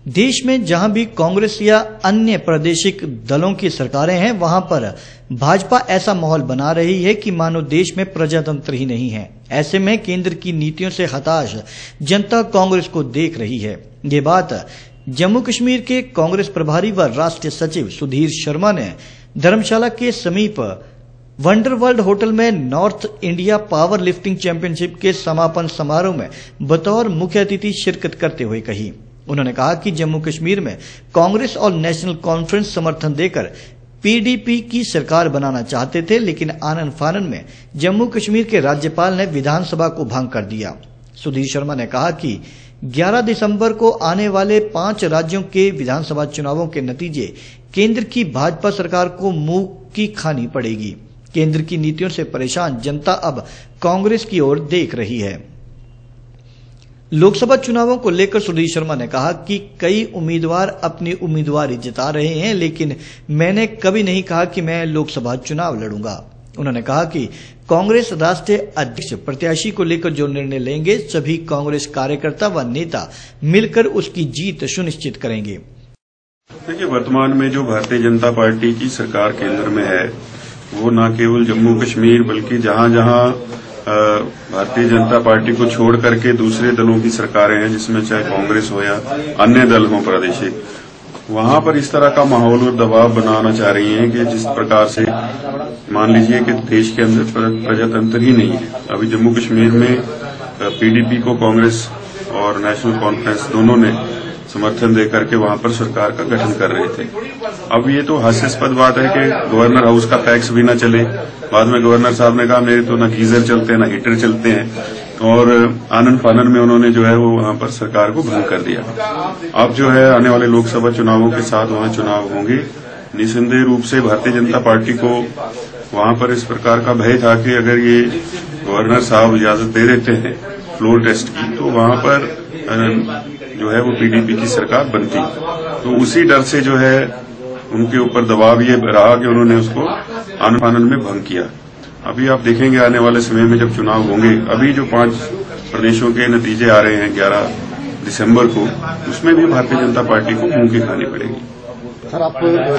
देश में जहां भी कांग्रेस या अन्य प्रादेशिक दलों की सरकारें हैं, वहां पर भाजपा ऐसा माहौल बना रही है कि मानो देश में प्रजातंत्र ही नहीं है। ऐसे में केंद्र की नीतियों से हताश जनता कांग्रेस को देख रही है। ये बात जम्मू कश्मीर के कांग्रेस प्रभारी व राष्ट्रीय सचिव सुधीर शर्मा ने धर्मशाला के समीप वंडरवर्ल्ड होटल में north India power lifting championship के समापन समारोह में बतौर मुख्य अतिथि शिरकत करते हुए कही। उन्होंने कहा कि जम्मू कश्मीर में कांग्रेस और नेशनल कॉन्फ्रेंस समर्थन देकर पीडीपी की सरकार बनाना चाहते थे, लेकिन आनन फानन में जम्मू कश्मीर के राज्यपाल ने विधानसभा को भंग कर दिया। सुधीर शर्मा ने कहा कि 11 दिसंबर को आने वाले 5 राज्यों के विधानसभा चुनावों के नतीजे केंद्र की भाजपा सरकार को मुंह की खानी पड़ेगी। केंद्र की नीतियों से परेशान जनता अब कांग्रेस की ओर देख रही है। लोकसभा चुनावों को लेकर सुधीर शर्मा ने कहा कि कई उम्मीदवार अपनी उम्मीदवारी जता रहे हैं, लेकिन मैंने कभी नहीं कहा कि मैं लोकसभा चुनाव लड़ूंगा। उन्होंने कहा कि कांग्रेस राष्ट्रीय अध्यक्ष प्रत्याशी को लेकर जो निर्णय लेंगे, सभी कांग्रेस कार्यकर्ता व नेता मिलकर उसकी जीत सुनिश्चित करेंगे। देखिए, वर्तमान में जो भारतीय जनता पार्टी की सरकार केंद्र में है, वो न केवल जम्मू कश्मीर बल्कि जहां जहां भारतीय जनता पार्टी को छोड़ करके दूसरे दलों की सरकारें हैं, जिसमें चाहे कांग्रेस हो या अन्य दल हो प्रादेशिक, वहां पर इस तरह का माहौल और दबाव बनाना चाह रही हैं कि जिस प्रकार से मान लीजिए कि देश के अंदर प्रजातंत्र ही नहीं है। अभी जम्मू कश्मीर में पीडीपी को कांग्रेस और नेशनल कॉन्फ्रेंस दोनों ने समर्थन देकर के वहां पर सरकार का गठन कर रहे थे। अब ये तो हास्यास्पद बात है कि गवर्नर हाउस का फैक्स भी न चले। बाद में गवर्नर साहब ने कहा मेरे तो ना गीजर चलते हैं ना हीटर चलते हैं, और आनन फानन में उन्होंने जो है वो वहां पर सरकार को भंग कर दिया। अब जो है आने वाले लोकसभा चुनावों के साथ वहां चुनाव होंगे। निसंदेह रूप से भारतीय जनता पार्टी को वहां पर इस प्रकार का भय था कि अगर ये गवर्नर साहब इजाजत दे देते हैं फ्लोर टेस्ट की, तो वहां पर जो है वो पीडीपी की सरकार बनती। तो उसी डर से जो है उनके ऊपर दबाव ये रहा कि उन्होंने उसको आनन फानन में भंग किया। अभी आप देखेंगे आने वाले समय में जब चुनाव होंगे, अभी जो 5 प्रदेशों के नतीजे आ रहे हैं 11 दिसंबर को, उसमें भी भारतीय जनता पार्टी को मुंह की खानी पड़ेगी। सर, आप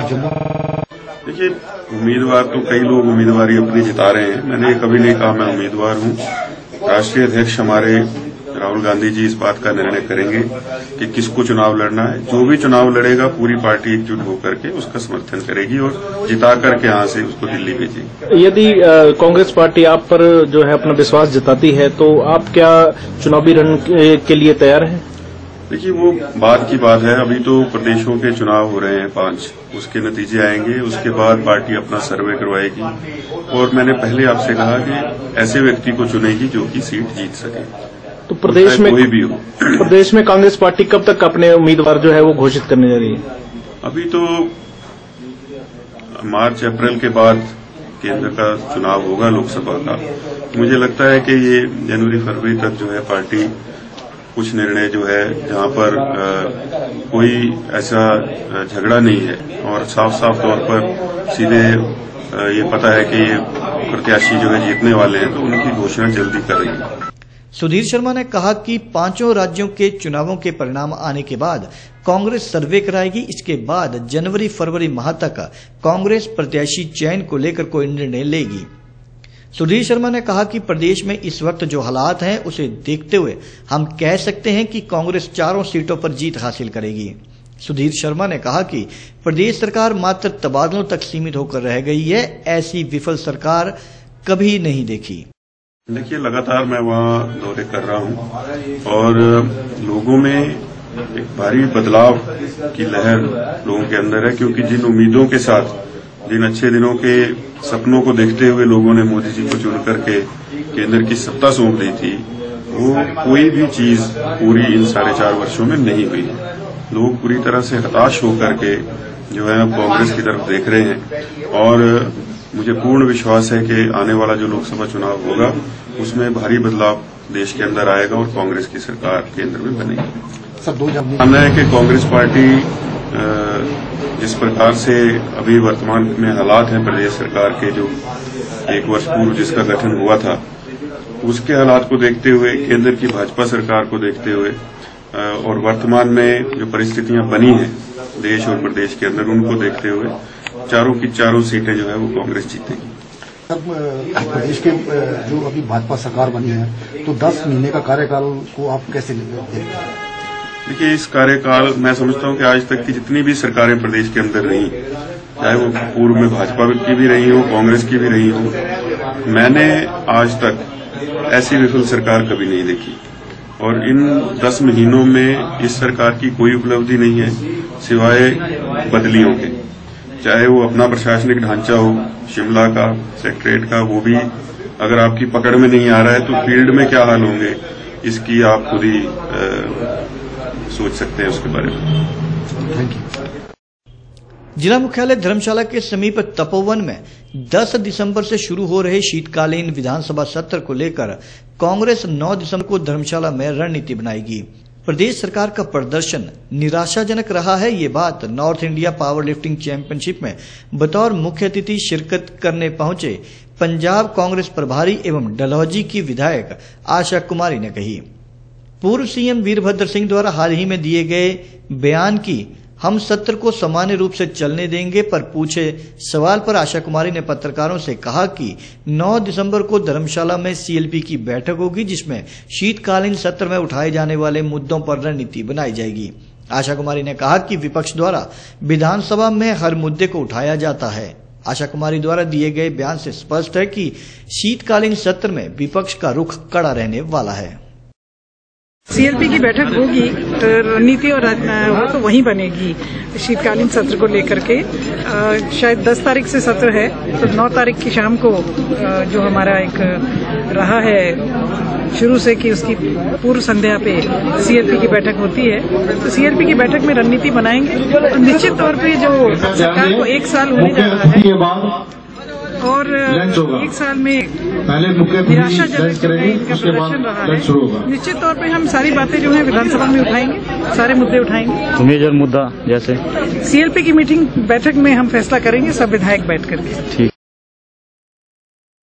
देखिए, उम्मीदवार तो कई लोग उम्मीदवारी अपनी जिता रहे हैं। मैंने कभी नहीं कहा मैं उम्मीदवार हूं। राष्ट्रीय अध्यक्ष हमारे राहुल गांधी जी इस बात का निर्णय करेंगे कि किसको चुनाव लड़ना है। जो भी चुनाव लड़ेगा पूरी पार्टी एकजुट होकर के उसका समर्थन करेगी और जिता करके यहाँ से उसको दिल्ली भेजेगी। यदि कांग्रेस पार्टी आप पर जो है अपना विश्वास जताती है, तो आप क्या चुनावी रण के लिए तैयार हैं? देखिए, वो बाद की बात है। अभी तो प्रदेशों के चुनाव हो रहे हैं 5, उसके नतीजे आएंगे, उसके बाद पार्टी अपना सर्वे करवाएगी और मैंने पहले आपसे कहा कि ऐसे व्यक्ति को चुनेगी जो कि सीट जीत सके। तो प्रदेश में कोई भी हो, प्रदेश में कांग्रेस पार्टी कब तक अपने उम्मीदवार जो है वो घोषित करने जा रही है? अभी तो मार्च अप्रैल के बाद केंद्र का चुनाव होगा लोकसभा का। मुझे लगता है कि ये जनवरी फरवरी तक जो है पार्टी कुछ निर्णय जो है जहां पर कोई ऐसा झगड़ा नहीं है और साफ साफ तौर पर सीधे ये पता है कि ये प्रत्याशी जो है जीतने वाले हैं, तो उनकी घोषणा जल्दी कर रही है। सुधीर शर्मा ने कहा कि 5 राज्यों के चुनावों के परिणाम आने के बाद कांग्रेस सर्वे कराएगी। इसके बाद जनवरी फरवरी माह तक कांग्रेस प्रत्याशी चयन को लेकर कोई निर्णय लेगी। सुधीर शर्मा ने कहा कि प्रदेश में इस वक्त जो हालात हैं, उसे देखते हुए हम कह सकते हैं कि कांग्रेस 4 सीटों पर जीत हासिल करेगी। सुधीर शर्मा ने कहा कि प्रदेश सरकार मात्र तबादलों तक सीमित होकर रह गई है। ऐसी विफल सरकार कभी नहीं देखी। देखिए, लगातार मैं वहाँ दौरे कर रहा हूँ और लोगों में एक भारी बदलाव की लहर लोगों के अंदर है, क्योंकि जिन उम्मीदों के साथ, जिन अच्छे दिनों के सपनों को देखते हुए लोगों ने मोदी जी को चुन करके केंद्र की सत्ता सौंप दी थी, वो कोई भी चीज पूरी इन 4.5 वर्षों में नहीं हुई। लोग पूरी तरह से हताश होकर के जो है कांग्रेस की तरफ देख रहे हैं और मुझे पूर्ण विश्वास है कि आने वाला जो लोकसभा चुनाव होगा उसमें भारी बदलाव देश के अंदर आएगा और कांग्रेस की सरकार केंद्र में बनेगी। मानना है कि कांग्रेस पार्टी जिस प्रकार से अभी वर्तमान में हालात हैं प्रदेश सरकार के, जो 1 वर्ष पूर्व जिसका गठन हुआ था, उसके हालात को देखते हुए, केंद्र की भाजपा सरकार को देखते हुए और वर्तमान में जो परिस्थितियां बनी हैं देश और प्रदेश के अंदर, उनको देखते हुए चारों की चारों सीटें जो है वो कांग्रेस जीतेगी। अब प्रदेश के जो अभी भाजपा सरकार बनी है तो 10 महीने का कार्यकाल को आप कैसे देखते हैं? देखिए, इस कार्यकाल मैं समझता हूं कि आज तक की जितनी भी सरकारें प्रदेश के अंदर रही, चाहे वो पूर्व में भाजपा की भी रही हो, कांग्रेस की भी रही हो, मैंने आज तक ऐसी विफल सरकार कभी नहीं देखी। और इन 10 महीनों में इस सरकार की कोई उपलब्धि नहीं है सिवाय बदलियों के। चाहे वो अपना प्रशासनिक ढांचा हो, शिमला का, सेक्रेटरीट का, वो भी अगर आपकी पकड़ में नहीं आ रहा है तो फील्ड में क्या हाल होंगे, इसकी आप खुद ही सोच सकते हैं उसके बारे में। Thank you. जिला मुख्यालय धर्मशाला के समीप तपोवन में 10 दिसंबर से शुरू हो रहे शीतकालीन विधानसभा सत्र को लेकर कांग्रेस 9 दिसंबर को धर्मशाला में रणनीति बनाएगी। प्रदेश सरकार का प्रदर्शन निराशाजनक रहा है, ये बात north India power lifting championship में बतौर मुख्य अतिथि शिरकत करने पहुंचे पंजाब कांग्रेस प्रभारी एवं डलहौजी की विधायक आशा कुमारी ने कही। पूर्व सीएम वीरभद्र सिंह द्वारा हाल ही में दिए गए बयान की हम सत्र को सामान्य रूप से चलने देंगे पर पूछे सवाल पर आशा कुमारी ने पत्रकारों से कहा कि 9 दिसंबर को धर्मशाला में सीएलपी की बैठक होगी जिसमें शीतकालीन सत्र में उठाए जाने वाले मुद्दों पर रणनीति बनाई जाएगी। आशा कुमारी ने कहा कि विपक्ष द्वारा विधानसभा में हर मुद्दे को उठाया जाता है। आशा कुमारी द्वारा दिए गए बयान से स्पष्ट है कि शीतकालीन सत्र में विपक्ष का रुख कड़ा रहने वाला है। सीएलपी की बैठक होगी, रणनीति और वो तो वहीं बनेगी शीतकालीन सत्र को लेकर के। शायद 10 तारीख से सत्र है तो 9 तारीख की शाम को जो हमारा एक रहा है शुरू से कि उसकी पूर्व संध्या पे सीएलपी की बैठक होती है, तो सीएलपी की बैठक में रणनीति बनाएंगे। और निश्चित तौर पे जो सरकार को 1 साल होने जा रहा है और 1 साल में निराशाजनक इनका प्रदर्शन रहा है, निश्चित तौर पे हम सारी बातें जो है विधानसभा में उठाएंगे, सारे मुद्दे उठाएंगे। मेजर मुद्दा जैसे सीएलपी की मीटिंग बैठक में हम फैसला करेंगे सब विधायक बैठ करके। ठीक।